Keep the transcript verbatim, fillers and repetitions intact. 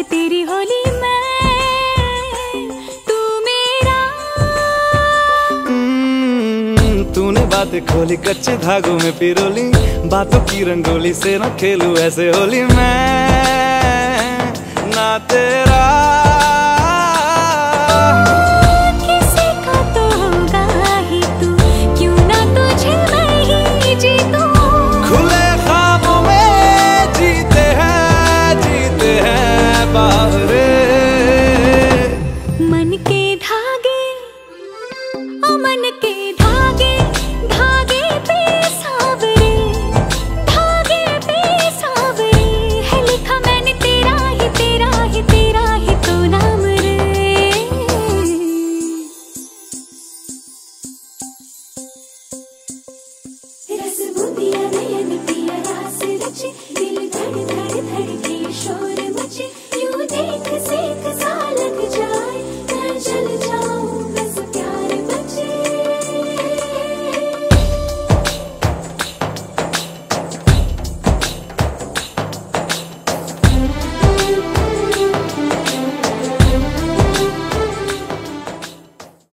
तेरी होली मैं, तू मेरा। हम्म, तूने बातें खोली कच्चे धागों में पिरोली, बातों की रंगोली से न खेलूं ऐसे होली मैं ना तेरा। किसी का तो होगा ही तू, क्यों ना तुझे मैं ही जीतूं। खुले ख्वाबों में जीते हैं, जीते हैं बाहरे। मन के धागे, ओ मन के धागे, धागे पे सावरे, धागे पे सावरे है लिखा मैंने तेरा ही, तेरा ही, तेरा ही तो नाम रे। रस बूंदिया